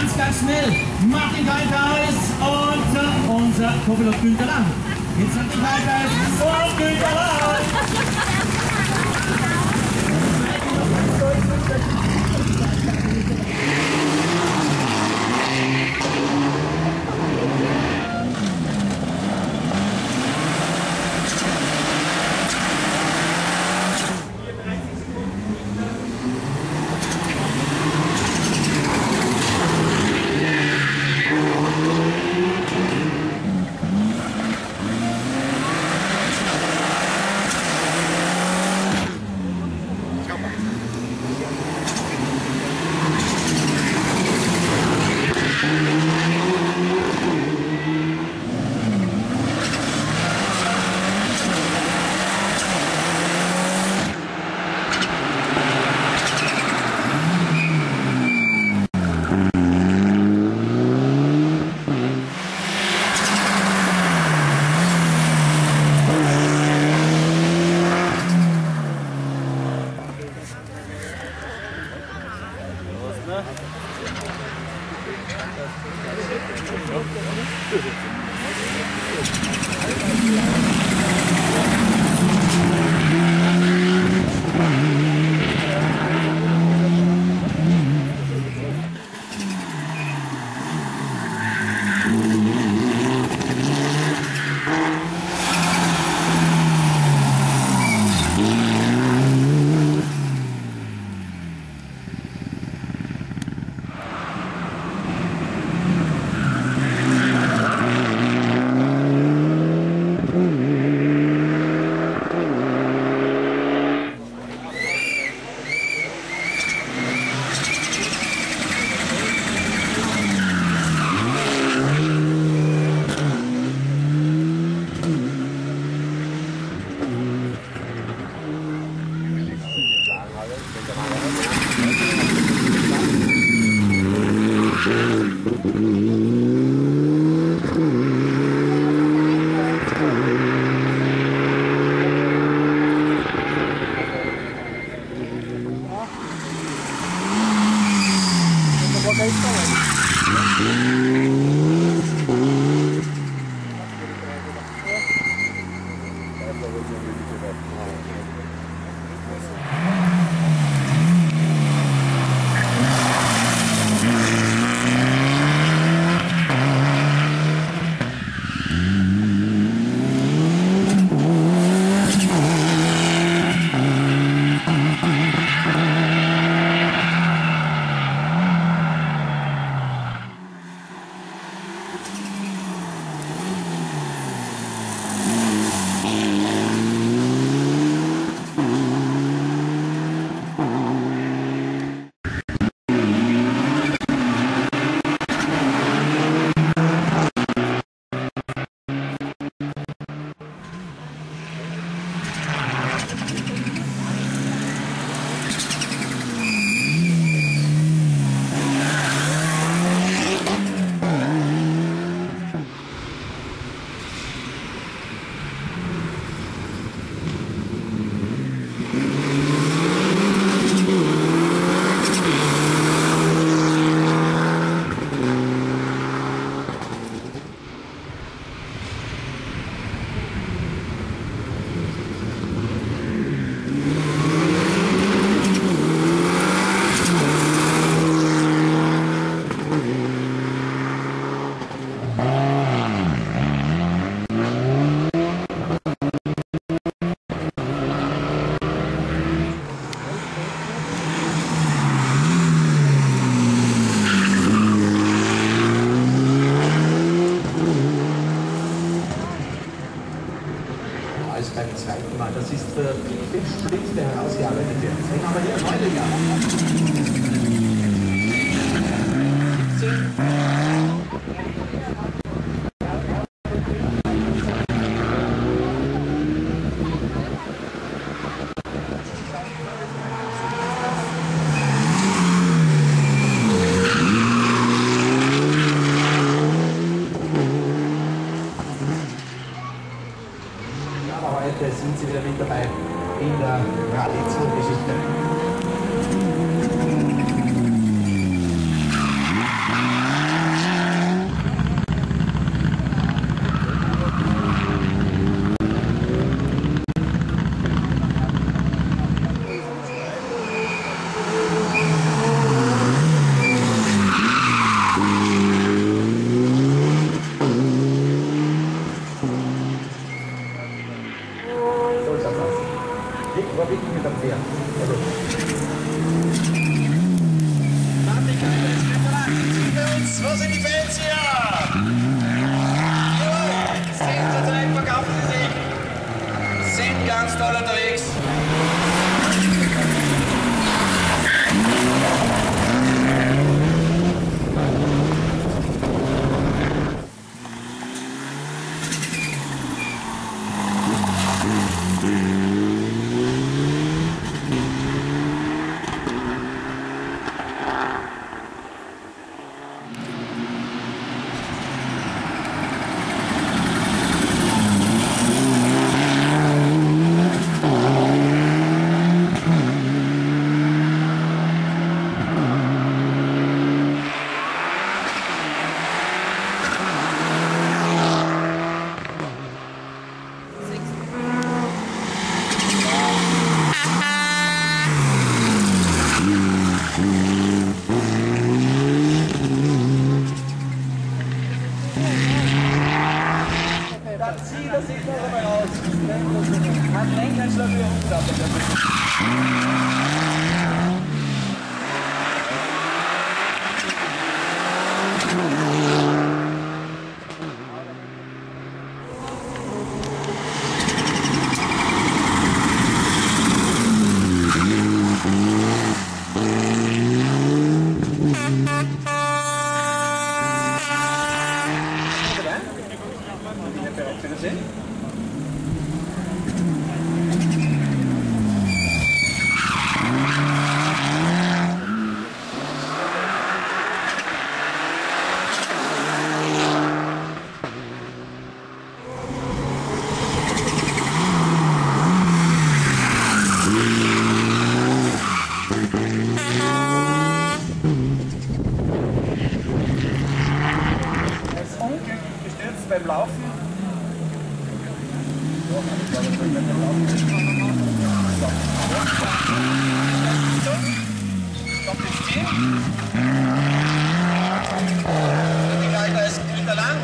ganz schnell Martin Kalteis und unser Co-Pilot Günther Lang. Jetzt Martin Kalteis und Günther Lang. Beim zweiten Mal. Das ist der Schritt, der herausgearbeitet wird. Deswegen haben wir hier ein heute sind Sie wieder mit dabei in der Rallye-Geschichte. war wirklich mit dem Pferd. Also. Martin Keitel ist für uns. Wo sind die Fans hier? Jawohl, sensationell verkaufen sie sich. Sind ganz toll unterwegs. Das sieht noch einmal aus. Hat Lenkeinschlag wieder hochgeklappt. Bitte gestürzt beim Laufen. Kommt ins Ziel. Die Geiger ist wieder lang.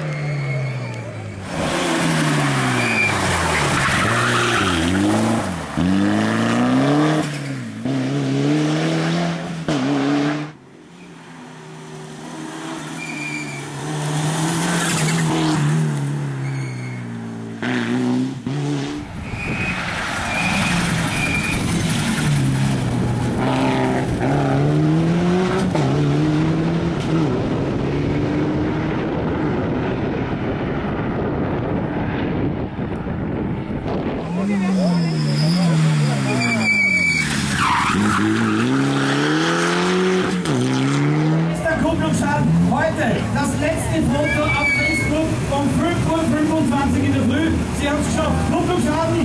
Heute das letzte Foto auf Facebook um 5:25 Uhr in der Früh. Sie haben es geschafft. Kupplungsschaden